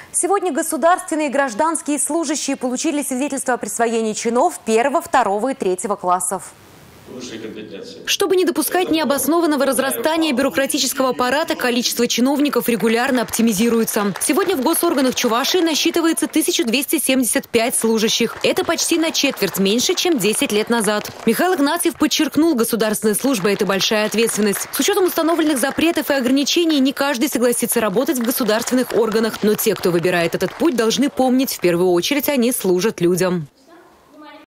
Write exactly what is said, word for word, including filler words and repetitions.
Сегодня государственные и гражданские служащие получили свидетельство о присвоении чинов первого, второго и третьего классов. Чтобы не допускать необоснованного разрастания бюрократического аппарата, количество чиновников регулярно оптимизируется. Сегодня в госорганах Чувашии насчитывается тысяча двести семьдесят пять служащих. Это почти на четверть меньше, чем десять лет назад. Михаил Игнатьев подчеркнул, государственная служба – это большая ответственность. С учетом установленных запретов и ограничений, не каждый согласится работать в государственных органах. Но те, кто выбирает этот путь, должны помнить, в первую очередь они служат людям.